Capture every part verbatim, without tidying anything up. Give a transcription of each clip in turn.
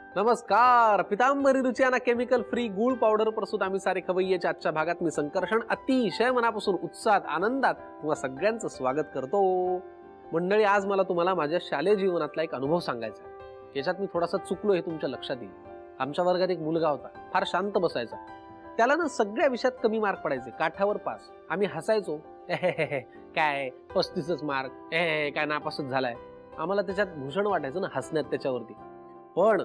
नमस्कार. Pitambari Ruchiyana chemical free गुळ powder प्रस्तुत आम्ही सारे खवय्याच्या आजच्या भागात मी संकर्षण अतिशय मनापासून उत्साहात आनंदात तुम्हा सगळ्यांचं स्वागत करतो. मंडळी, आज मला तुम्हाला माझ्या शालेय जीवनातला एक अनुभव सांगायचा आहे. याच्यात मी थोडासा चुकलो हे तुमच्या लक्षात येईल. आमच्या वर्गात एक मुलगा होता, फार शांत बसायचा. त्याला ना सगळ्या विषयात कमी मार्क पडायचे, काठावर पास. आम्ही हसायचो, काय पस्तीसच मार्क, काय नापासच झालाय. आम्हाला त्याच्यात भूषण वाटायचं ना हसण्यात त्याच्यावरती. पण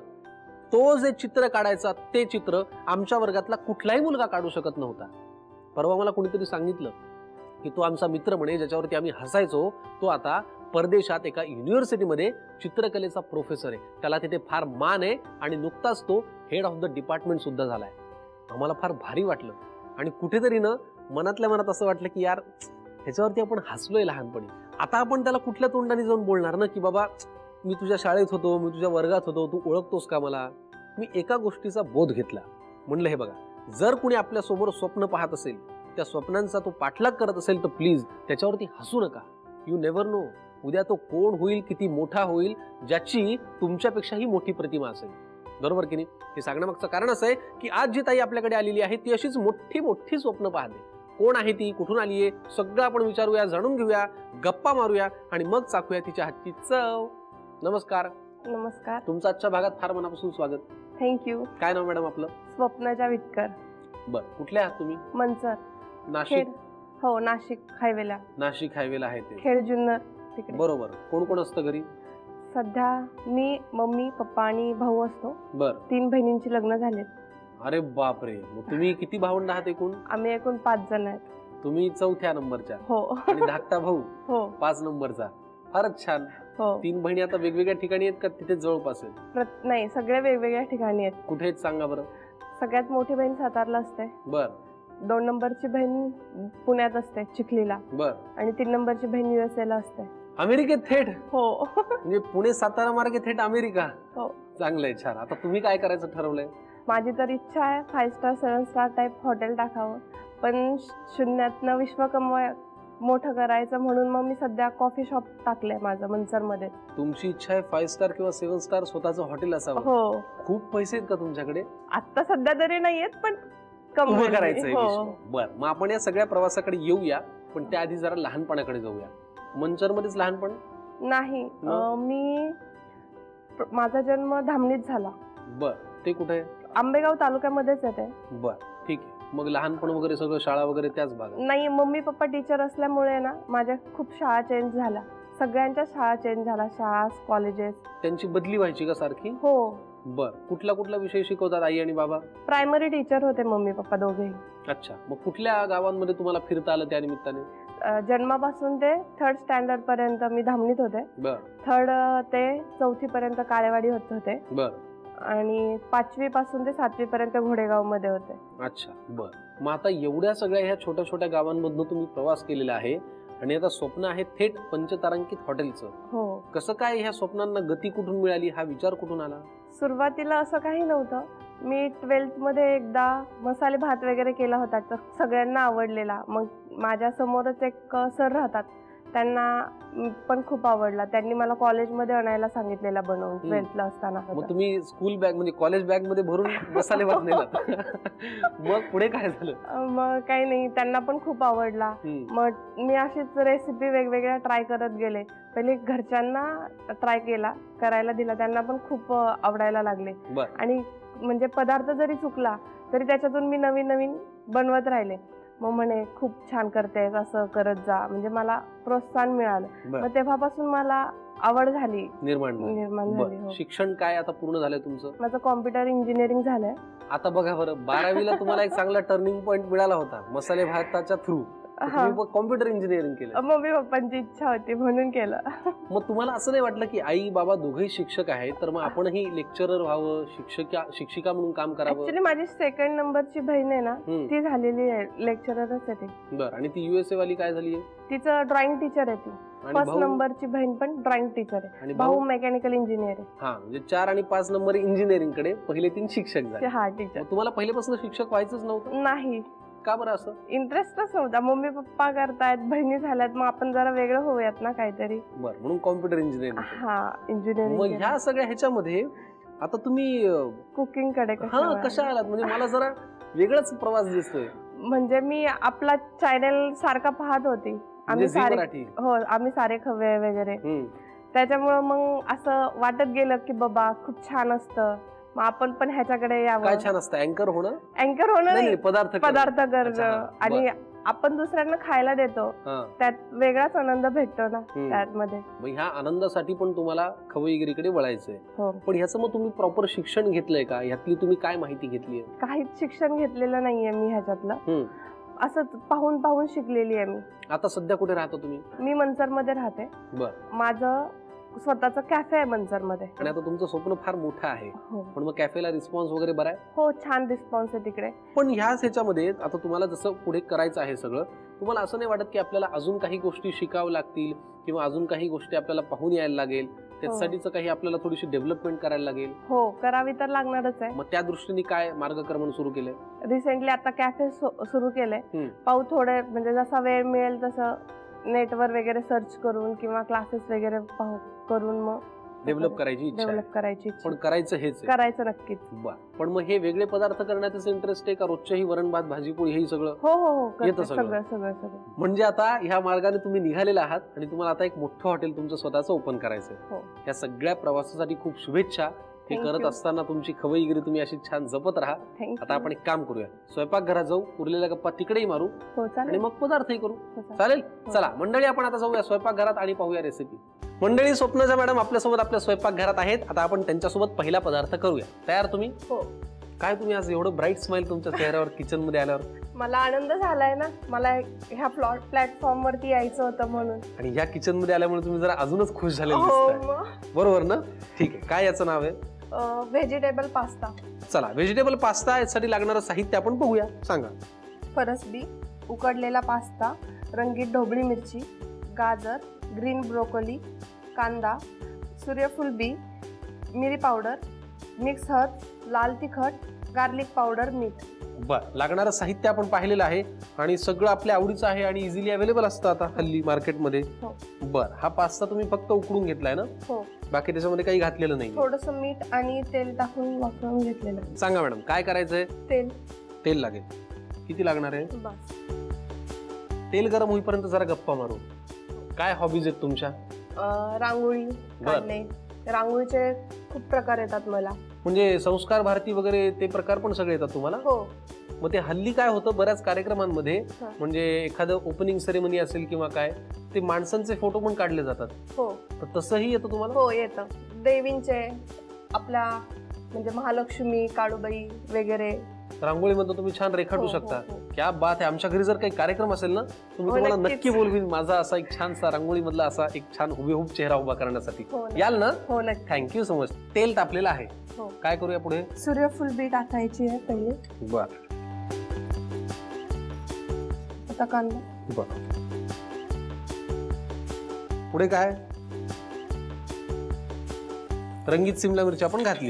तो जे चित्र काढायचा ते चित्र आमच्या वर्गातला कुठलाही मुलगा काढू शकत नव्हता. परवा मला कोणीतरी सांगितलं की तो आमचा मित्र म्हणे ज्याच्यावरती आम्ही हसायचो, तो आता परदेशात एका युनिव्हर्सिटीमध्ये चित्रकलेचा प्रोफेसर आहे. त्याला तिथे फार मान आहे आणि नुकताच तो हेड ऑफ द डिपार्टमेंट सुद्धा झालाय. आम्हाला फार भारी वाटलं आणि कुठेतरी ना मनातल्या मनात असं वाटलं की यार ह्याच्यावरती आपण हसलोय लहानपणी. आता आपण त्याला कुठल्या तोंडाने जाऊन बोलणार ना की बाबा मी तुझ्या शाळेत होतो, मी तुझ्या वर्गात होतो, तू ओळखतोस का मला. मी एका गोष्टीचा बोध घेतला. म्हणलं हे बघा, जर कुणी आपल्या समोर स्वप्न पाहत असेल, त्या स्वप्नांचा तो पाठलाग करत असेल तर प्लीज त्याच्यावरती हसू नका. यू नेव्हर नो, उद्या तो कोण होईल, किती मोठा होईल, ज्याची तुमच्यापेक्षाही मोठी प्रतिमा असेल. बरोबर की नाही. हे सांगण्यामागचं कारण असं आहे की आज जी ताई आपल्याकडे आलेली आहे ती अशीच मोठी मोठी स्वप्न पाहते. कोण आहे ती, कुठून आली आहे, सगळं आपण विचारूया, जाणून घेऊया, गप्पा मारूया आणि मग चाखूया तिच्या हातची चव. नमस्कार. नमस्कार. तुमचं आजच्या भागात फार मनापासून स्वागत. थँक्यू. काय नाव मॅडम आपलं? स्वप्नाच्या विटकर. बर, कुठले आहात तुम्ही? मंचर. नाशिक. हो, नाशिक हायवेला. नाशिक हायवेला आहे ते. खेड जुन्नर तिकडे. बरोबर. कोण कोण असतं घरी? सध्या मी, मम्मी, पप्पा आणि भाऊ असतो. बर. तीन बहिणींची लग्न झालेत. अरे बापरे. मग तुम्ही किती भावंड आहात एकूण? आम्ही एकूण पाच जण आहेत. तुम्ही चौथ्या नंबरच्या. हो. आणि धाकटा भाऊ हो पाच नंबरचा. फारच छान. हो. तीन बहिणी आता वेगवेगळ्या ठिकाणी आहेत का तिथे जवळपास आहेत? नाही, सगळे वेगवेगळ्या ठिकाणी आहेत. कुठे आहेत सांगा बरं. सगळ्यात मोठी बहीण सातारला असते. बर. दोन नंबरची बहीण पुण्यात असते चिखलीला. बर. आणि तीन नंबरची बहीण युएसए ला असते. अमेरिकेत थेट? हो. म्हणजे पुणे सातारा मार्गे थेट अमेरिका. हो. चांगलंय, छान. आता तुम्ही काय करायचं ठरवलंय? माझी तर इच्छा आहे five star seven star type hotel टाकावं, पण शून्यातनं विश्व कमवाय मोठं करायचं म्हणून मग मी सध्या कॉफी शॉप टाकलंय माझं मंचरमध्ये. तुमची इच्छा आहे फाईव्ह स्टार किंवा सेव्हन स्टार स्वतःचं हॉटेल असावं? हो. खूप पैसे आहेत का तुमच्याकडे? आता सध्या तरी नाहीयेत, पण उभं करायचंय. हो. बर, मग आपण या सगळ्या प्रवासाकडे येऊया, पण त्याआधी जरा लहानपणाकडे जाऊया. मंचरमध्येच लहानपण? नाही, मी माझा जन्म धामणीत झाला. बर. ते कुठे? आंबेगाव तालुक्यामध्येच येते. बर, ठीक आहे. मग लहानपण वगैरे सगळं शाळा वगैरे त्याच भागात? नाही, मम्मी पप्पा टीचर असल्यामुळे ना माझ्या खूप शाळा चेंज झाल्या. सगळ्यांच्या शाळा चेंज झाल्या, शाळा कॉलेजेस. त्यांची बदली व्हायची का सारखी? हो. बर. कुठला कुठला विषय शिकवतात आई आणि बाबा? प्रायमरी टीचर होते मम्मी पप्पा दोघेही. अच्छा. मग कुठल्या गावांमध्ये तुम्हाला फिरता आलं त्या निमित्ताने? जन्मापासून ते थर्ड स्टँडर्ड पर्यंत मी धामणीत होते. बर. थर्ड ते चौथी पर्यंत काळेवाडी होत होते. बर. आणि पाचवी पासून ते सातवी पर्यंत घोडेगाव मध्ये होते. अच्छा. बर. मग आता एवढ्या सगळ्या ह्या छोट्या छोट्या गावांमधून तुम्ही प्रवास केलेला आहे आणि आता स्वप्न आहे थेट पंचतारांकित हॉटेलचं. हो. कसं काय ह्या स्वप्नांना गती कुठून मिळाली, हा विचार कुठून आला? सुरुवातीला असं काही नव्हतं. मी ट्वेल्थ मध्ये एकदा मसाले भात वगैरे केला होता, तर सगळ्यांना आवडलेला. मग माझ्या समोरच एक सर राहतात, त्यांना पण खूप आवडला. त्यांनी मला कॉलेजमध्ये आणायला सांगितलेला बनवून ट्वेल्थला असताना. मग तुम्ही स्कूल बॅग म्हणजे कॉलेज बॅग मध्ये भरून मसाले भात नेलात? मग पुढे काय झालं? मग काही नाही, त्यांना पण खूप आवडला. मग मी अशीच रेसिपी वेगवेगळ्या ट्राय करत गेले. पहिले घरच्यांना ट्राय केला, करायला दिला, त्यांना पण खूप आवडायला लागले. आणि म्हणजे पदार्थ जरी चुकला तरी त्याच्यातून मी नवीन नवीन बनवत राहिले. मग म्हणे खूप छान करतेस, असं करत जा. म्हणजे मला प्रोत्साहन मिळालं. मग तेव्हापासून मला आवड झाली, निर्माण निर्माण झाली. शिक्षण काय आता पूर्ण झालंय तुमचं? माझं कॉम्प्युटर इंजिनिअरिंग झालंय. आता बघा बरं, बारावीला तुम्हाला एक चांगला टर्निंग पॉईंट मिळाला होता मसाले भाताच्या थ्रू. कॉम्प्युटर इंजिनिअरिंग केलं? मम्मी पप्पांची इच्छा होती म्हणून केलं. मग तुम्हाला असं नाही वाटलं की आई बाबा दोघेही शिक्षक आहेत, तर मग आपणही लेक्चरर व्हावं, शिक्षिका शिक्षिका म्हणून काम करावं? ऍक्च्युली माझी सेकंड नंबरची बहीण आहे ना, ती झालेली आहे लेक्चररच आहे ती. बरं. आणि ती युएसए वाली काय झाली? तिचं ड्रॉइंग टीचर आहे ती. फर्स्ट नंबरची बहीण पण ड्रॉइंग टीचर आहे. आणि भाऊ मेकॅनिकल इंजिनियर आहे. हा, म्हणजे चार आणि पाच नंबर इंजिनिअरिंग कडे, पहिले तीन शिक्षक झाले. हा, टीचर. तुम्हाला पहिल्यापासून शिक्षक व्हायचंच नव्हतं? नाही. का बरं असं? इंटरेस्टच नव्हता. मम्मी पप्पा करतायत, बहिणी झाल्यात, मग आपण जरा वेगळं होऊयात ना काहीतरी. बरं, म्हणून कॉम्प्युटर इंजिनिअरिंग. हा, इंजिनिअरिंग. मग ह्या सगळ्या ह्याच्यामध्ये आता तुम्ही कुकिंग कडे हा कशा आलात? म्हणजे मला जरा वेगळाच प्रवास दिसतोय. म्हणजे मी आपला चॅनल सारखा पाहत होती, आम्ही सारे हो आम्ही सारे खवे वगैरे, त्याच्यामुळे मग असं वाटत गेलं की बाबा खूप छान असतं, मग आपण पण ह्याच्याकडे यावं. काय छान असतं? अँकर होणं? अँकर होणं नाही, पदार्थ पदार्थ करणं आणि आपण दुसऱ्यांना खायला देतो, त्यात वेगळाच आनंद भेटतो ना त्यामध्ये. मग ह्या आनंदासाठी पण तुम्हाला खवईगिरीकडे वळायचंय. पण ह्याचं मग तुम्ही प्रॉपर शिक्षण घेतलंय का? ह्यातली तुम्ही काय माहिती घेतलीये? काहीच शिक्षण घेतलेलं नाहीये मी ह्याच्यातलं, असंच पाहून पाहून शिकलेली आहे मी. आता सध्या कुठे राहता तुम्ही? मी मंचर मध्ये राहते. माझं स्वतःचं कॅफे आहे मंचर मध्ये. आणि आता तुमचं स्वप्न फार मोठं आहे, पण मग कॅफेला रिस्पॉन्स वगैरे बरा आहे? हो, छान रिस्पॉन्स आहे तिकडे. पण ह्याच ह्याच्यामध्ये आता तुम्हाला जसं पुढे करायचं आहे सगळं, तुम्हाला असं नाही वाटत की आपल्याला अजून काही गोष्टी शिकावं लागतील किंवा अजून काही गोष्टी आपल्याला पाहून यायला लागेल, त्यासाठीच काही आपल्याला थोडीशी डेव्हलपमेंट करायला लागेल? हो, करावी तर लागणारच आहे. मग त्या दृष्टीने काय मार्गक्रमण सुरू केलंय? रिसेंटली आता कॅफे सुरू केलंय. पाहू थोडे, म्हणजे जसा वेळ मिळेल तसं नेटवर वगैरे सर्च करून किंवा क्लासेस वगैरे करून मग डेव्हलप करायची डेव्हलप करायची. पण करायचं हेच करायचं नक्कीच. पण मग हे वेगळे पदार्थ करण्यातच इंटरेस्ट आहे का? रोजच्याही वरण भात भाजी पोळी हे सगळं? हो हो हो, येतं सगळं सगळं सगळं. म्हणजे आता ह्या मार्गाने तुम्ही निघालेला आहात आणि तुम्हाला आता एक मोठं हॉटेल तुमचं स्वतःचं ओपन करायचंय. या सगळ्या प्रवासासाठी खूप शुभेच्छा. हे करत असताना तुमची खवईगिरी तुम्ही अशी छान जपत राहा. आता आपण एक काम करूया, स्वयंपाकघरात जाऊ, उरलेल्या गप्पा तिकडेही मारू आणि मग पदार्थही करू. चालेल? चला मंडळी, आपण आता जाऊया स्वयंपाकघरात आणि पाहूया रेसिपी. मंडळी, स्वप्नजा मॅडम आपल्यासोबत आपल्या स्वयंपाकघरात आहेत. आता आपण त्यांच्यासोबत पहिला पदार्थ करूया. तयार तुम्ही? हो. काय तुम्ही आज एवढं ब्राईट स्माइल तुमच्या चेहऱ्यावर किचन मध्ये आल्यावर? मला आनंद झालाय ना, मला ह्या प्लॅटफॉर्म वरती यायचं होतं म्हणून. आणि ह्या किचन मध्ये आल्यामुळे तुम्ही जरा अजूनच खुश झाले दिसताय. बरोबर ना? ठीक आहे. काय याचं नाव आहे? Vegetable pasta. चला, व्हेजिटेबल पास्ता यासाठी लागणारं साहित्य आपण बघूया. सांगा. फरसबी, उकडलेला पास्ता, रंगीत ढोबळी मिरची, गाजर, ग्रीन ब्रोकोली, कांदा, सूर्यफूल बी, मिरी पावडर, मिक्स हळद, लाल तिखट, गार्लिक पावडर, मीठ. बर, लागणारं साहित्य आपण पाहिलेलं आहे आणि सगळं आपल्या आवडीचं आहे आणि इझिली अवेलेबल असतं आता हल्ली मार्केटमध्ये. बर, हा पास्ता तुम्ही फक्त उकडून घेतलाय ना? हो. बाकी त्याच्यामध्ये काही घातलेलं नाही? थोडंसं मीठ आणि तेल टाकून वापरून घेतलेलं. सांगा मॅडम, काय करायचंय? तेल. तेल लागेल. किती लागणार आहे? तेल गरम होईपर्यंत जरा गप्पा मारू. काय हॉबीज आहेत तुमच्या? रांगोळी काढणे. रांगोळीचे खूप प्रकार येतात मला. म्हणजे संस्कार भारती वगैरे ते प्रकार पण सगळे येतात तुम्हाला? हो. मग ते हल्ली काय होतं बऱ्याच कार्यक्रमांमध्ये, म्हणजे एखादं ओपनिंग सेरेमनी असेल किंवा काय, ते माणसांचे फोटो पण काढले जातात. हो. तर तसंही येतं तुम्हाला? हो, येतं. देवींचे, आपल्या म्हणजे महालक्ष्मी, काळूबाई वगैरे रांगोळीमध्ये तुम्ही छान रेखाटू शकता. क्या बात आहे. आमच्या घरी जर काही कार्यक्रम असेल ना, तुम्ही तुम्हाला नक्की बोलवीन माझा असा एक छानसा रांगोळी मधला असा एक छान हुबेहूब चेहरा उभा करण्यासाठी. याल ना? हो, नक्की. Thank you so much. तेल तापलेलं आहे. काय करूया पुढे? सूर्यफूल बी टाकायची आहे पहिले. बर. आता कांदा. बर. पुढे काय? रंगीत सिमला मिरची आपण घातली.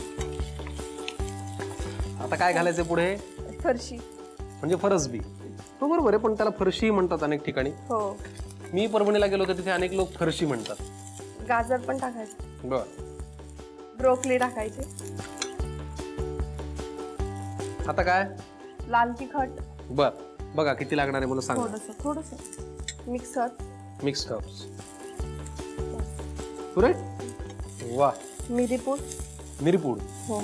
आता काय घालायचं पुढे? फरशी, म्हणजे फरसबी. हो, बरोबर आहे, पण त्याला फरशी म्हणतात अनेक ठिकाणी. हो. मी परभणीला गेलो तर तिथे अनेक लोक फरशी म्हणतात. गाजर पण टाकायचं. बर. ब्रोकली टाकायची. आता काय? लाल तिखट. बर, बघा किती लागणार आहे मला सांगा. थोडंसं थोडंसं मिक्स हर्ब्स. Mix herbs. पुरे? वा. मिरीपूड. मिरीपूड. हो.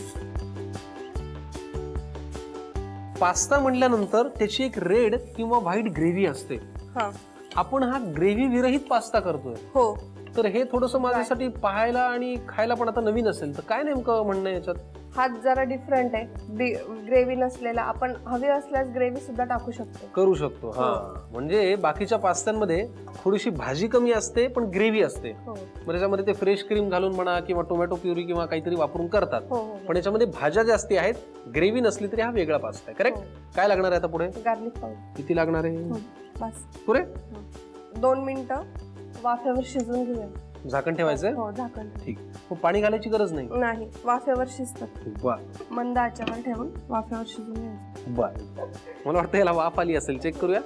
पास्ता म्हटल्यानंतर त्याची एक रेड किंवा व्हाईट ग्रेव्ही असते. आपण हा ग्रेव्ही विरहित पास्ता करतोय. हो. तर हे थोडंसं माझ्यासाठी पाहायला आणि खायला पण आता नवीन असेल, तर काय नेमकं म्हणणं याच्यात? हा जरा डिफरंट आहे. ग्रेव्ही नसलेला, आपण हवी असल्यास ग्रेव्ही सुद्धा टाकू शकतो. करू शकतो. हा, म्हणजे बाकीच्या पास्त्यांमध्ये थोडीशी भाजी कमी असते पण ग्रेव्ही असते. मग त्याच्यामध्ये ते फ्रेश क्रीम घालून म्हणा किंवा टोमॅटो प्युरी किंवा काहीतरी वापरून करतात. पण याच्यामध्ये भाज्या जास्ती आहेत, ग्रेव्ही नसली तरी हा वेगळा पास्ता आहे. करेक्ट? काय लागणार आहे आता पुढे? Garlic powder. किती लागणार आहे? बस. पुरे? दोन मिनिटं वाफेवर शिजवून घेऊया. झाकण ठेवायचं? हो, झाकण. ठीक. मग पाणी घालायची गरज नाही? नाही, वाफेवर शिजतात. बर. मंद आचेवर ठेवून वाफेवर शिजवून घ्यायचं. बर. मला वाटतं याला वाफ आली असेल, चेक करूया.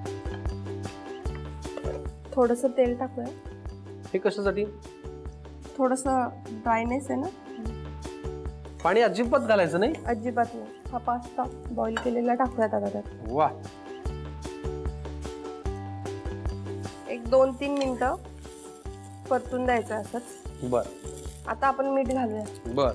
थोडंसं तेल टाकूया. हे कशासाठी? थोडंसं ड्रायनेस आहे ना. पाणी अजिबात घालायचं नाही? अजिबात नाही. हा पास्ता बॉईल केलेला टाकूयात आता त्यात. वा. एक दोन तीन मिनिटं परतून द्यायचं असंच. बर. आता आपण मीठ घालूया. बर.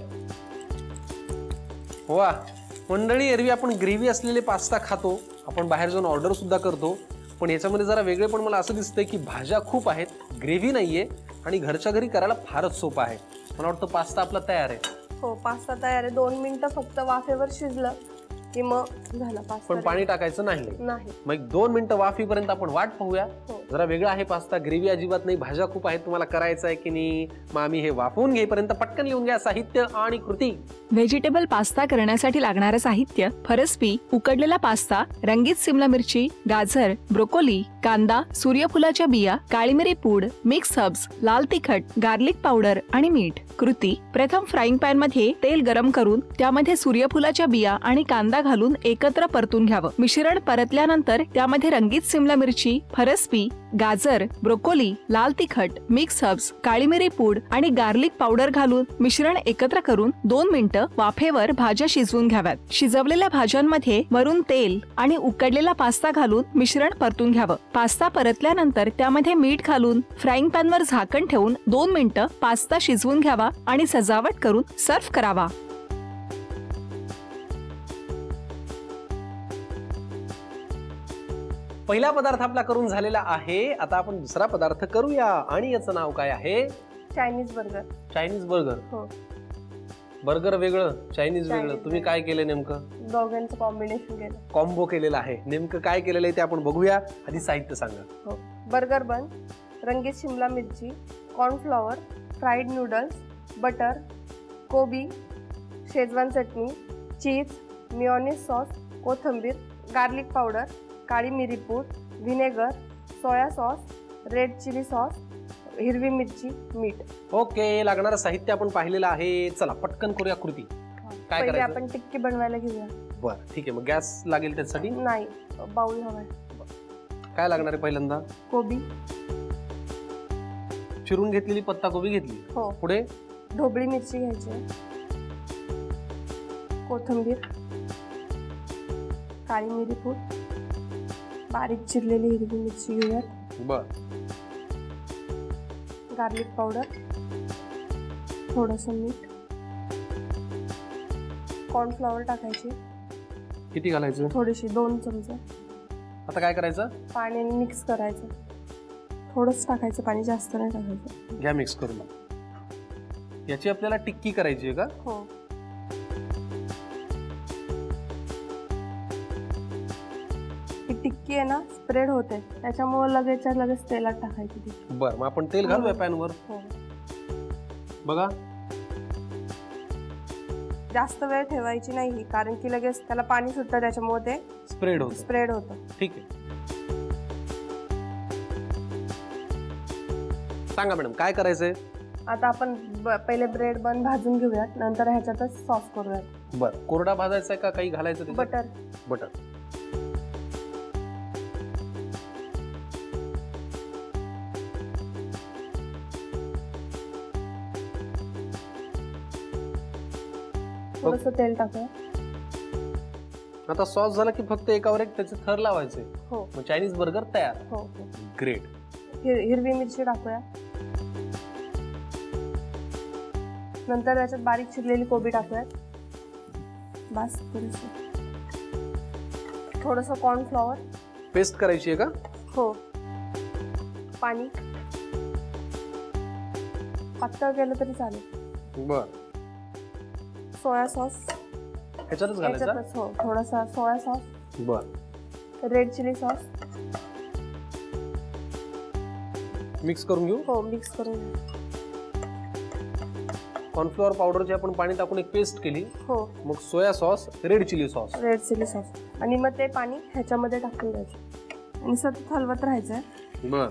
वा मंडळी, एरवी आपण ग्रेव्ही असलेले पास्ता खातो, आपण बाहेर जाऊन ऑर्डर सुद्धा करतो, पण याच्यामध्ये जरा वेगळे पण मला असं दिसतंय की भाज्या खूप आहेत, ग्रेव्ही नाहीये आणि घरच्या घरी करायला फारच सोपं आहे. मला वाटतं पास्ता आपला तयार आहे. हो, पास्ता तयार आहे. दोन मिनिटं फक्त वाफेवर शिजलं की मग झाला पास्ता. पण पाणी टाकायचं नाही. नाही. मग एक दोन मिनिटं वाफीपर्यंत आपण वाट पाहूया. हो. जरा वेगळा आहे पास्ता, ग्रेव्ही अजिबात नाही, भाज्या खूप आहेत. तुम्हाला करायचं आहे की नाही? मग आम्ही हे वाफवून घेईपर्यंत पटकन लिहून घ्या साहित्य आणि कृती. व्हेजिटेबल पास्ता करण्यासाठी लागणारं साहित्य: फरसबी, उकडलेला पास्ता, रंगीत सिमला मिरची, गाजर, ब्रोकोली, कांदा, सूर्यफुलाच्या बिया, काळी मिरी पूड, मिक्स हर्ब्स, लाल तिखट, गार्लिक पावडर आणि मीठ. कृती: प्रथम फ्राईंग पॅन मध्ये तेल गरम करून त्यामध्ये सूर्यफुलाच्या बिया आणि कांदा घालून एकत्र परतून घ्यावं. मिश्रण परतल्यानंतर त्यामध्ये रंगीत सिमला मिरची, फरसबी, गाजर, ब्रोकोली, लाल तिखट, मिक्स हर्ब्स, काळी मिरी पूड आणि गार्लिक पावडर घालून मिश्रण एकत्र करून दोन मिनिटं वाफेवर भाज्या शिजवून घ्याव्यात. शिजवलेल्या भाज्यांमध्ये वरून तेल आणि उकडलेला पास्ता घालून मिश्रण परतून घ्यावं. पास्ता परतल्यानंतर त्यामध्ये मीठ घालून फ्राईंग पॅनवर झाकण ठेवून दोन मिनिटं पास्ता शिजवून घ्यावा आणि सजावट करून सर्व्ह करावा. पहिला पदार्थ आपला करून झालेला आहे. आता आपण दुसरा पदार्थ करूया आणि याचं नाव काय आहे? Chinese burger. Chinese burger. हो. बर्गर वेगळं, चायनीज वेगळं. तुम्ही काय केलं नेमकं? दोघांचं कॉम्बिनेशन केलं. कॉम्बो केलेला आहे. नेमकं काय केलेलं आहे ते आपण बघूया. आधी साहित्य सांगा. हो. बर्गर बन, रंगीत शिमला मिरची, कॉर्नफ्लॉवर, फ्राईड नूडल्स, बटर, कोबी, शेजवान चटणी, चीज, मिओनिज सॉस, कोथिंबीर, गार्लिक पावडर, काळी मिरी पूड, vinegar, soya sauce, red chilli sauce, हिरवी मिरची, मीठ. ओके, लागणारं साहित्य आपण पाहिलेलं आहे. चला पटकन करूया कृती. काय पहिले करायचं? आपण टिक्की बनवायला घेऊया. बरं, ठीक आहे. मग गॅस लागेल त्यासाठी? नाही, बाउल हवाय. काय लागणार आहे? पहिल्यांदा कोबी चिरून घेतलेली पत्ता कोबी घेतली. हो. पुढे ढोबळी मिरची घ्यायची, कोथिंबीर, काळी मिरी पूड, बारीक चिरलेली हिरवी मिरची घेऊयात. बर. गार्लिक पावडर, थोडंसं मीठ, कॉर्नफ्लॉवर टाकायची. किती घालायचं? थोडीशी, दोन चमचे. आता काय करायचं? पाण्याने मिक्स करायचं. थोडंच टाकायचं पाणी, जास्त नाही टाकायचं. घ्या मिक्स करून. याची आपल्याला टिक्की करायची आहे का? हो. ही टिक्की आहे ना, स्प्रेड होते, त्याच्यामुळे लगेच लगेच तेलात टाकायची ती. बरं, मग आपण तेल घालूया पॅन वर. हो. बघा, जास्त वेळ ठेवायची नाही, कारण की लगेच त्याला पाणी सुटतं, त्याच्यामुळे ते स्प्रेड होतं. स्प्रेड होतं. ठीक आहे. सांगा मॅडम, काय करायचंय? आता आपण पहिले ब्रेड बन भाजून घेऊयात, नंतर ह्याच्यातच सॉस करूयात. बरं, कोरडा भाजायचा आहे का काही घालायचं? बटर. बटर. थोडंसं तेल टाकूया. आता सॉस झाला की फक्त एकावर एक त्याचे थर लावायचे. हो. मग चायनीज बर्गर तयार. हो हो. ग्रेट. हिरवी मिरची टाकूया. नंतर त्याच्यात बारीक चिरलेली कोबी टाकूयात. बस, थोडंसं थोडंसं कॉर्नफ्लॉवर. पेस्ट करायची आहे का? हो. पाणी पातळ केलं तरी चालेल. बर. सोया सॉस ह्याच्यातच घालायचा? हो, थोडासा सोया सॉस. बर. Red chilli sauce. मिक्स करून घेऊ. हो, मिक्स करून घेऊ. कॉर्नफ्लॉवर पावडरची आपण पाणी टाकून एक पेस्ट केली. हो. मग soya sauce, red chilli sauce. Red chilli sauce आणि मग ते पाणी ह्याच्यामध्ये टाकून द्यायचं आणि सतत हलवत राहायचं. बर.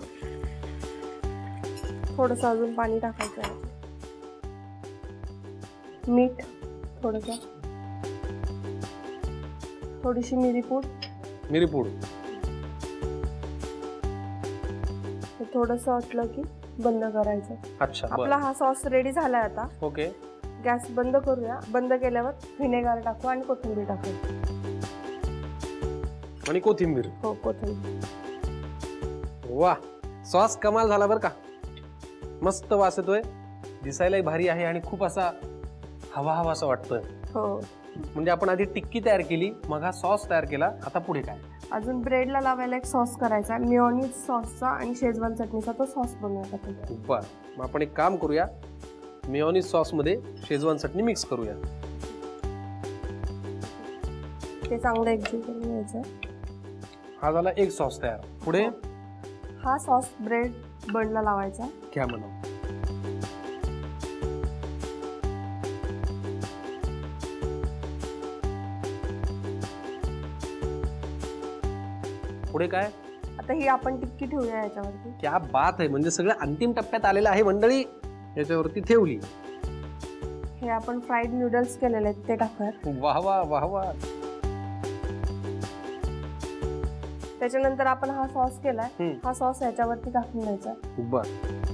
थोडंसं अजून पाणी टाकायचं. मीठ थोडंसं, थोडीशी मिरी पूड. मिरी पूड. थोडंसं असलं की बंद करायचं. अच्छा. आपला हा सॉस रेडी झालाय आता. ओके. गॅस बंद करूया. बंद केल्यावर व्हिनेगर टाकू आणि कोथिंबीर टाकू. आणि कोथिंबीर. हो कोथिंबीर. वा, सॉस कमाल झाला बरं का. मस्त वास येतोय, दिसायलाही भारी आहे आणि खूप असा हवा हवा असं वाटतोय. हो. म्हणजे आपण आधी टिक्की तयार केली, मग हा सॉस तयार केला, आता पुढे काय? अजून ब्रेडला लावायला एक सॉस करायचा, मेयोनीज सॉसचा आणि शेजवान चटणीचा तो सॉस बनवायचा. बर, मग आपण एक काम करूया, मेयोनीज सॉस मध्ये शेजवान चटणी मिक्स करूया. ते चांगलं एकजीव करून घ्यायचं. हा झाला एक सॉस तयार. पुढे हा सॉस ब्रेड बनला लावायचा. घ्या म्हणा. पुढे काय? आता ही आपण टिक्की ठेवूया याच्यावरती. क्या बात आहे, म्हणजे सगळं अंतिम टप्प्यात आलेलं आहे मंडळी. याच्यावरती ठेवली. हे आपण फ्राईड नूडल्स केलेले आहेत ते टाकूया. वाह वाह वाह वाह. त्याच्यानंतर आपण हा सॉस केलाय, हा सॉस याच्यावरती टाकून द्यायचा. बर.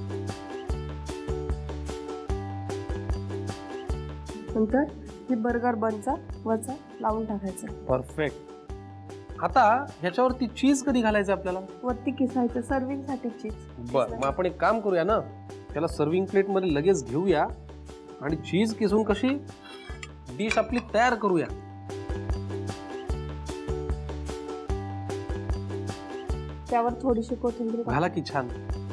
नंतर ही बर्गर बनचा वरचा लावून टाकायचं. परफेक्ट. आता ह्याच्यावरती चीज कधी घालायचं आपल्याला? वरती किसायचं सर्विंग साठी चीज. बर, मग आपण एक काम करूया ना, त्याला सर्विंग प्लेट मध्ये लगेच घेऊया आणि चीज किसून कशी डिश आपली तयार करूया. त्यावर थोडीशी कोथिंबीर घाला की छान.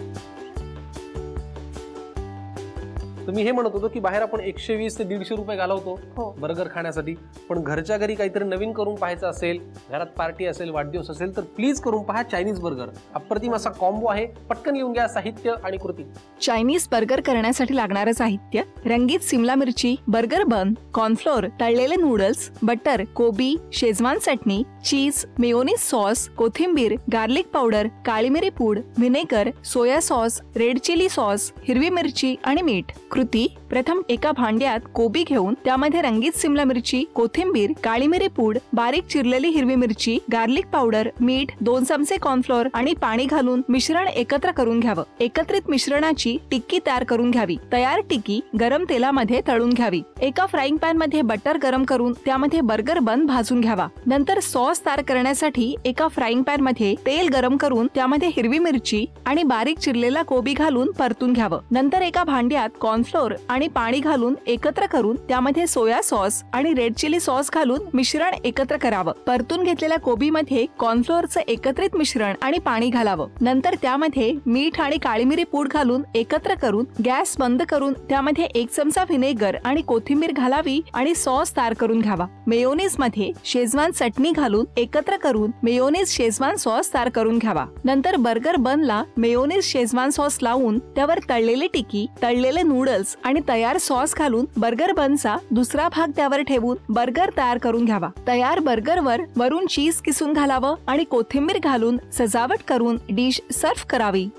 तर मी हे म्हणत होतो की बाहेर आपण एकशे वीस ते दीडशे रुपये घालवतो बर्गर खाण्यासाठी, पण घरच्या घरी काहीतरी नवीन करून पाहायचं असेल, घरात पार्टी असेल, वाढदिवस असेल, तर प्लीज करून पहा चायनीज बर्गर. अप्रतिम असा कॉम्बो आहे. पटकन लिहून घ्या साहित्य आणि कृती. चायनीज बर्गर करण्यासाठी लागणारं साहित्य: रंगीत सिमला मिरची, बर्गर बन, कॉर्नफ्लोअर, तळलेले नूडल्स, बटर, कोबी, शेजवान चटणी, चीज, मेयोनीज सॉस, कोथिंबीर, गार्लिक पावडर, काळी मिरी पूड, vinegar, soya sauce, red chilli sauce, हिरवी मिरची आणि मीठ. कृती: प्रथम एका भांड्यात कोबी घेऊन त्यामध्ये रंगीत सिमला मिरची, कोथिंबीर, काळी मिरी पूड, बारीक चिरलेली हिरवी मिरची, गार्लिक पावडर, मीठ, दोन चमचे कॉर्नफ्लोअर आणि पाणी घालून मिश्रण एकत्र करून घ्यावं. एकत्रित मिश्रणाची टिक्की तयार करून घ्यावी. तयार टिक्की गरम तेलामध्ये तळून घ्यावी. एका फ्राईंग पॅन मध्ये बटर गरम करून त्यामध्ये बर्गर बन भाजून घ्यावा. नंतर सॉस तयार करण्यासाठी एका फ्राईंग पॅन मध्ये तेल गरम करून त्यामध्ये हिरवी मिरची आणि बारीक चिरलेला कोबी घालून परतून घ्यावं. नंतर एका भांड्यात कॉर्नफ्लोअर आणि पाणी घालून एकत्र करून त्यामध्ये सोया सॉस आणि रेड चिली सॉस घालून मिश्रण एकत्र करावं. परतून घेतलेल्या कोबीमध्ये कॉर्नफ्लोअरचं एकत्रित मिश्रण आणि पाणी घालावं. नंतर त्यामध्ये मीठ आणि काळी मिरी पूड घालून एकत्र करून गॅस बंद करून त्यामध्ये एक चमचा व्हिनेगर आणि कोथिंबीर घालावी आणि सॉस तयार करून घ्यावा. मेयोनीज मध्ये शेजवान चटणी घालून एकत्र करून मेयोनीज शेजवान सॉस तयार करून घ्यावा. नंतर बर्गर बनला मेयोनीज शेजवान सॉस लावून त्यावर तळलेली टिक्की, तळलेले नूडल्स आणि तयार सॉस घालून बर्गर बनचा दुसरा भाग त्यावर ठेवून बर्गर तयार करून घ्यावा. तयार बर्गरवर वरून चीज किसून घालावं आणि कोथिंबीर घालून सजावट करून डिश सर्व्ह करावी.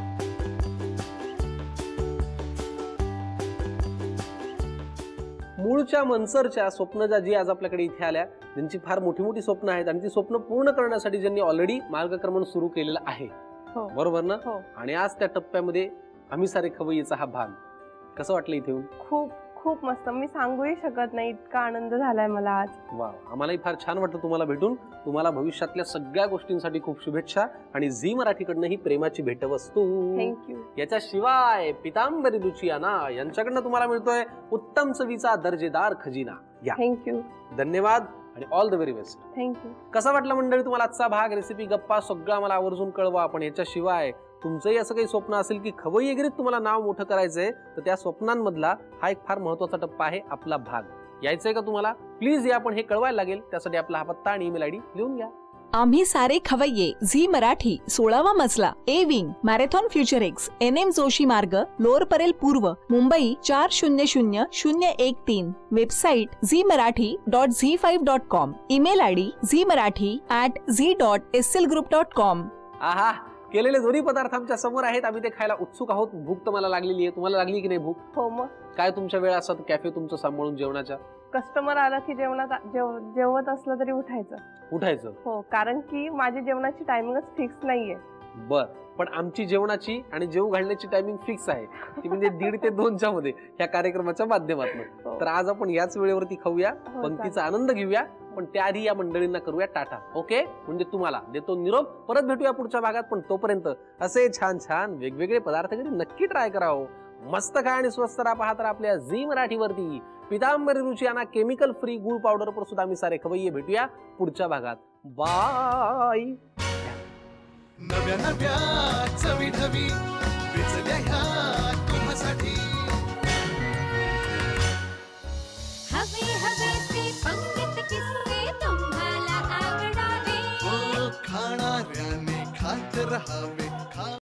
मूळच्या मनसरच्या स्वप्नजा जी आज आपल्याकडे इथे आल्या, ज्यांची फार मोठी मोठी स्वप्न आहेत आणि ती स्वप्न पूर्ण करण्यासाठी ज्यांनी ऑलरेडी मार्गक्रमण सुरू केलेलं आहे, बरोबर ना? आणि आज त्या टप्प्यामध्ये आम्ही सारे खवय्येचा हा भाग. कसं वाटलं इथे येऊन? खूप खूप मस्त. मी सांगूही शकत नाही, इतका आनंद झालाय मला आज. वा, आम्हालाही फार छान वाटतं तुम्हाला भेटून. तुम्हाला भविष्यातल्या सगळ्या गोष्टींसाठी खूप शुभेच्छा आणि झी मराठीकडनं ही प्रेमाची भेटवस्तू. थँक्यू. याच्याशिवाय पितांबरी लुचियाना यांच्याकडनं तुम्हाला मिळतोय उत्तम चवीचा दर्जेदार खजिना. या, थँक्यू. धन्यवाद आणि all the very best. Thank you. कसा वाटला मंडळी तुम्हाला आजचा भाग? रेसिपी, गप्पा सगळं मला आवर्जून कळवा. पण याच्याशिवाय तुमचंही असं काही स्वप्न असेल की खवय्येगिरीत तुम्हाला नाव मोठं करायचंय, तर त्या स्वप्नांमधला हा एक फार महत्वाचा टप्पा आहे आपला भाग. यायचंय का तुम्हाला? प्लीज या, पण हे कळवायला लागेल. त्यासाठी आपला हा पत्ता आणि ईमेल आयडी लिहून घ्या. आम्ही सारे खवय्ये, झी मराठी, सोळावा मजला, A wing, marathon future X, N M Joshi Marg, lower Parel पूर्व, मुंबई चार शून्य शून्य शून्य एक तीन. Website Zee Marathi dot Zee five dot com. Email ID Zee Marathi at Zee dot S L group dot com. आहा, केलेले दोन्ही पदार्थ आमच्या समोर आहेत. आम्ही ते खायला उत्सुक आहोत. भूक तर मला लागलेली आहे. तुम्हाला लागली की नाही भूक? हो. मग काय तुमच्या वेळा असतात कॅफे तुमचं सांभाळून जेवणाच्या? कस्टमर आला की जेवणात जेवत असलं तरी उठायचं उठायचं हो, कारण की माझी जेवणाची टायमिंगच फिक्स नाहीये. बर, पण आमची जेवणाची आणि जेव घालण्याची टायमिंग फिक्स आहे, ती म्हणजे दीड ते दोनच्या मध्ये या कार्यक्रमाच्या माध्यमातून. तर आज आपण याच वेळेवरती खाऊया, पंक्तीचा आनंद घेऊया, पण त्याआधी या मंडळींना करूया टाटा. ओके, म्हणजे तुम्हाला देतो निरोप. परत भेटूया पुढच्या भागात, पण तोपर्यंत असे छान छान वेगवेगळे पदार्थ घरी नक्की ट्राय करावं. मस्त खा आणि स्वस्त राहा. पाहत राहा आपल्या झी मराठीवरती पितांबरी रुचियाना केमिकल फ्री गुळ पावडर प्रस्तुत आम्ही सारे खवय्ये. भेटूया पुढच्या भागात. बाय. नव्या नव्या चवी ढवी विचल्या ह्या तुम्हासाठी.